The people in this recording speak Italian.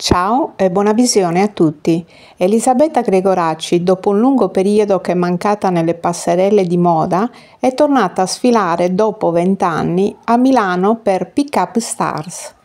Ciao e buona visione a tutti. Elisabetta Gregoracci, dopo un lungo periodo che è mancata nelle passerelle di moda, è tornata a sfilare dopo 20 anni a Milano per Pick Up Stars.